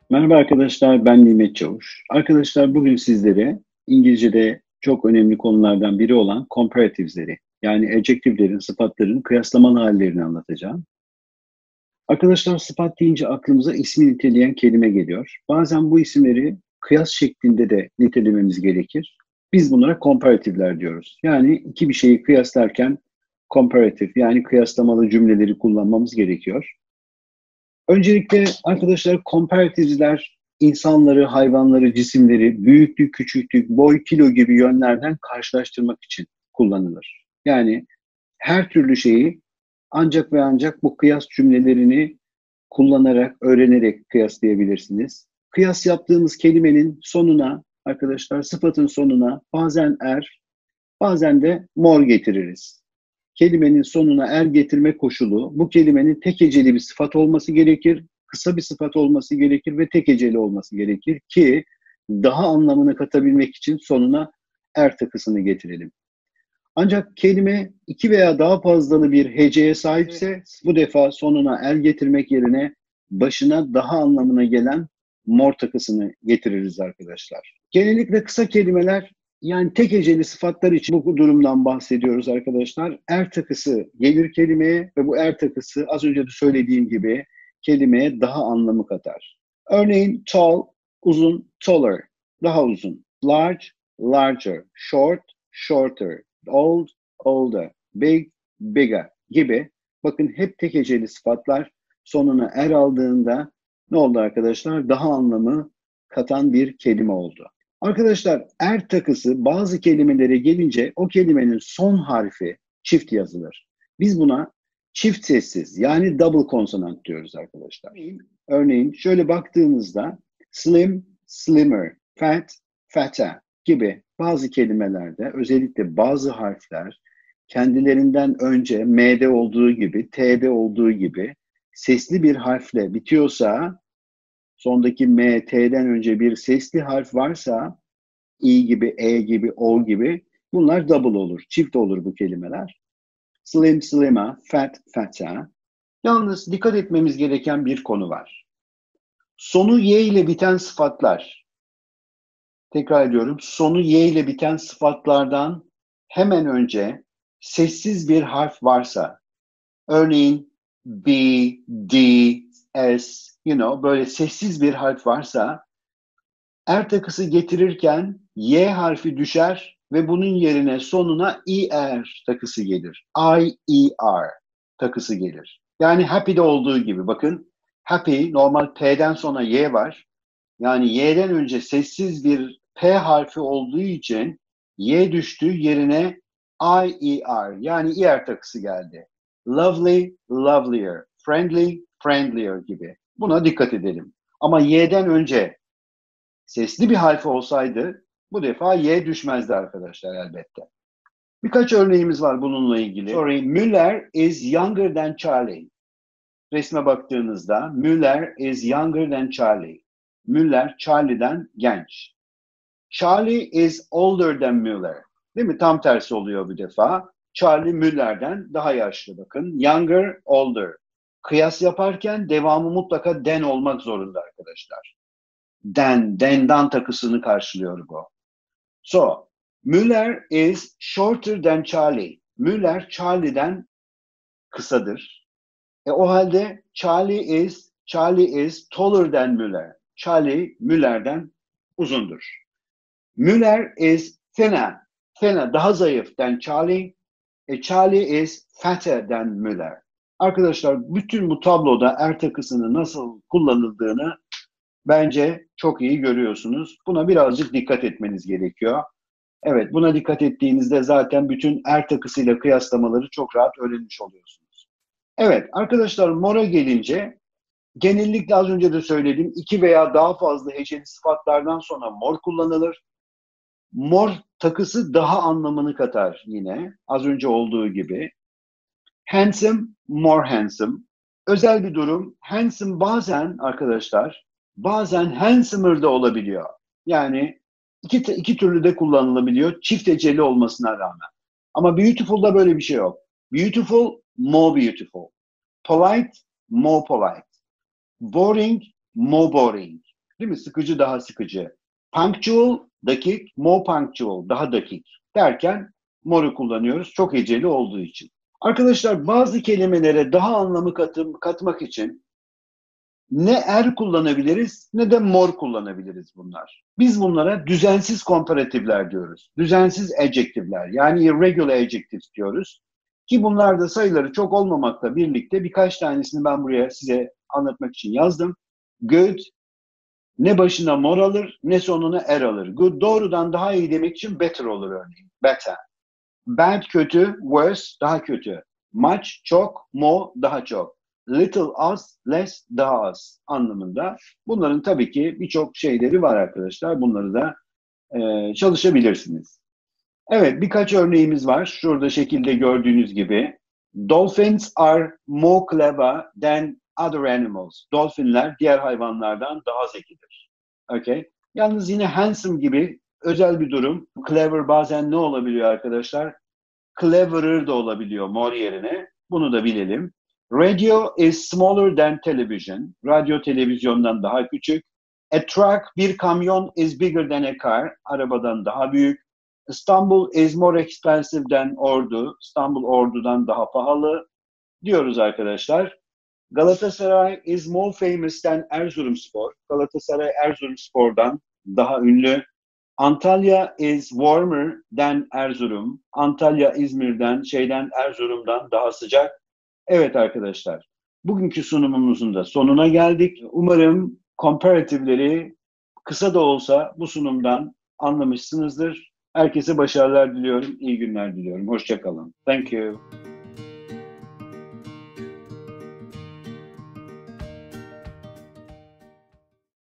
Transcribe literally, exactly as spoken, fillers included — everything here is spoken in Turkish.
Merhaba arkadaşlar, ben Nimet Çavuş. Arkadaşlar bugün sizlere İngilizce'de çok önemli konulardan biri olan comparative'leri, yani adjective'lerin, sıfatların kıyaslamalı hallerini anlatacağım. Arkadaşlar sıfat deyince aklımıza ismi niteleyen kelime geliyor. Bazen bu isimleri kıyas şeklinde de nitelememiz gerekir. Biz bunlara comparative'ler diyoruz. Yani iki bir şeyi kıyaslarken comparative yani kıyaslamalı cümleleri kullanmamız gerekiyor. Öncelikle arkadaşlar comparative'ler insanları, hayvanları, cisimleri büyüklük, küçüklük, boy, kilo gibi yönlerden karşılaştırmak için kullanılır. Yani her türlü şeyi ancak ve ancak bu kıyas cümlelerini kullanarak, öğrenerek kıyaslayabilirsiniz. Kıyas yaptığımız kelimenin sonuna arkadaşlar sıfatın sonuna bazen er, bazen de mor getiririz. Kelimenin sonuna er getirme koşulu, bu kelimenin tek heceli bir sıfat olması gerekir, kısa bir sıfat olması gerekir ve tek heceli olması gerekir ki daha anlamını katabilmek için sonuna er takısını getirelim. Ancak kelime iki veya daha fazlalı bir heceye sahipse bu defa sonuna er getirmek yerine başına daha anlamına gelen mor takısını getiririz arkadaşlar. Genellikle kısa kelimeler yani tek heceli sıfatlar için bu durumdan bahsediyoruz arkadaşlar. Er takısı gelir kelimeye ve bu er takısı az önce de söylediğim gibi kelimeye daha anlamı katar. Örneğin tall, uzun, taller, daha uzun. Large, larger. Short, shorter. Old, older. Big, bigger gibi. Bakın hep tek heceli sıfatlar sonuna er aldığında ne oldu arkadaşlar? Daha anlamı katan bir kelime oldu. Arkadaşlar er takısı bazı kelimelere gelince o kelimenin son harfi çift yazılır. Biz buna çift sessiz yani double konsonant diyoruz arkadaşlar. Örneğin şöyle baktığımızda slim, slimmer, fat, fatter gibi bazı kelimelerde özellikle bazı harfler kendilerinden önce M'de olduğu gibi, T'de olduğu gibi sesli bir harfle bitiyorsa, sondaki M, T'den önce bir sesli harf varsa, İ gibi, E gibi, O gibi bunlar double olur, çift olur bu kelimeler. Slim, slimmer, fat, fatter. Yalnız dikkat etmemiz gereken bir konu var. Sonu Y ile biten sıfatlar, tekrar ediyorum, sonu Y ile biten sıfatlardan hemen önce sessiz bir harf varsa, örneğin B, D, S, you know, böyle sessiz bir harf varsa, er takısı getirirken Y harfi düşer ve bunun yerine sonuna er takısı gelir. I, E, R takısı gelir. Yani happy'de olduğu gibi bakın, happy normal P'den sonra Y var. Yani Y'den önce sessiz bir P harfi olduğu için Y düştü yerine I, E, R yani er takısı geldi. Lovely, lovelier, friendly, friendlier gibi. Buna dikkat edelim. Ama Y'den önce sesli bir harfi olsaydı bu defa Y düşmezdi arkadaşlar elbette. Birkaç örneğimiz var bununla ilgili. Sorry, Müller is younger than Charlie. Resme baktığınızda Müller is younger than Charlie. Müller Charlie'den genç. Charlie is older than Müller. Değil mi? Tam tersi oluyor bir defa. Charlie Müller'den daha yaşlı bakın. Younger, older. Kıyas yaparken devamı mutlaka than olmak zorunda arkadaşlar. Than, than'dan takısını karşılıyor bu. So, Müller is shorter than Charlie. Müller Charlie'den kısadır. E o halde Charlie is Charlie is taller than Müller. Charlie Müller'den uzundur. Müller is thinner. Thinner daha zayıf than Charlie. E Charlie is fatter than Müller. Arkadaşlar bütün bu tabloda er takısının nasıl kullanıldığını bence çok iyi görüyorsunuz. Buna birazcık dikkat etmeniz gerekiyor. Evet, buna dikkat ettiğinizde zaten bütün er takısıyla kıyaslamaları çok rahat öğrenmiş oluyorsunuz. Evet, arkadaşlar mora gelince genellikle az önce de söyledim iki veya daha fazla heceli sıfatlardan sonra mor kullanılır. Mor takısı daha anlamını katar yine az önce olduğu gibi. Handsome, more handsome. Özel bir durum. Handsome bazen arkadaşlar bazen handsomer da olabiliyor. Yani iki, iki türlü de kullanılabiliyor çift heceli olmasına rağmen. Ama beautiful'da böyle bir şey yok. Beautiful, more beautiful. Polite, more polite. Boring, more boring. Değil mi? Sıkıcı daha sıkıcı. Punctual, dakik, more punctual, daha dakik derken more'u kullanıyoruz. Çok heceli olduğu için. Arkadaşlar bazı kelimelere daha anlamı katım, katmak için ne er kullanabiliriz ne de more kullanabiliriz bunlar. Biz bunlara düzensiz komparatifler diyoruz. Düzensiz adjective'ler yani irregular adjectives diyoruz. Ki bunlar da sayıları çok olmamakla birlikte birkaç tanesini ben buraya size anlatmak için yazdım. Good, ne başına more alır ne sonuna er alır. Good doğrudan daha iyi demek için better olur örneğin. Better. Bad kötü, worse daha kötü. Much çok, more daha çok. Little az, less daha az anlamında. Bunların tabii ki birçok şeyleri var arkadaşlar. Bunları da e, çalışabilirsiniz. Evet, birkaç örneğimiz var. Şurada şekilde gördüğünüz gibi. Dolphins are more clever than other animals. Dolfinler diğer hayvanlardan daha zekidir. Okay. Yalnız yine handsome gibi özel bir durum. Clever bazen ne olabiliyor arkadaşlar? Cleverer da olabiliyor more yerine. Bunu da bilelim. Radio is smaller than television. Radyo televizyondan daha küçük. A truck, bir kamyon is bigger than a car. Arabadan daha büyük. Istanbul is more expensive than Ordu. İstanbul Ordu'dan daha pahalı diyoruz arkadaşlar. Galatasaray is more famous than Erzurumspor. Galatasaray Erzurumspor'dan daha ünlü. Antalya is warmer than Erzurum. Antalya İzmir'den, şeyden Erzurum'dan daha sıcak. Evet arkadaşlar, bugünkü sunumumuzun da sonuna geldik. Umarım comparative'leri kısa da olsa bu sunumdan anlamışsınızdır. Herkese başarılar diliyorum, iyi günler diliyorum. Hoşça kalın. Thank you.